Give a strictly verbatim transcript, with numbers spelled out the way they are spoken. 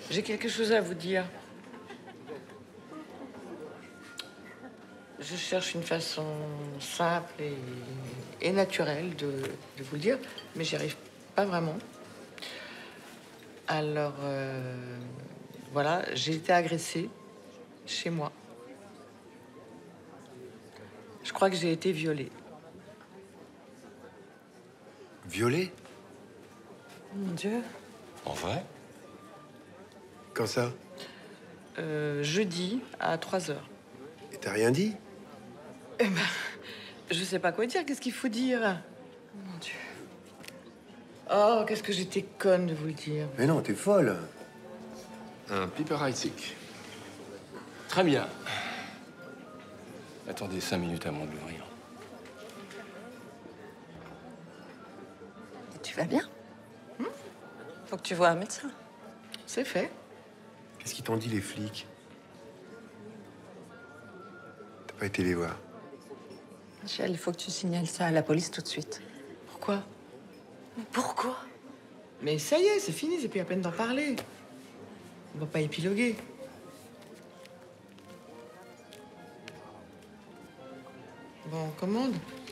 J'ai quelque chose à vous dire. Je cherche une façon simple et, et naturelle de, de vous le dire, mais j'y arrive pas vraiment. Alors, euh, voilà, j'ai été agressée chez moi. Je crois que j'ai été violée. Violée? Mon Dieu. En vrai? Quand ça? Euh, jeudi à trois heures. Et t'as rien dit? Eh ben, je sais pas quoi dire. Qu'est-ce qu'il faut dire? Mon Dieu. Oh, qu'est-ce que j'étais conne de vous le dire. Mais non, t'es folle. Un Piperheizig. Très bien. Attendez cinq minutes avant de l'ouvrir. Et tu vas bien? hmm Faut que tu vois un médecin. C'est fait. Qu'est-ce qu'ils t'ont dit, les flics? T'as pas été les voir? Michel, il faut que tu signales ça à la police tout de suite. Pourquoi? Mais pourquoi? Mais ça y est, c'est fini, c'est plus la peine d'en parler. On va pas épiloguer. Bon, on commande.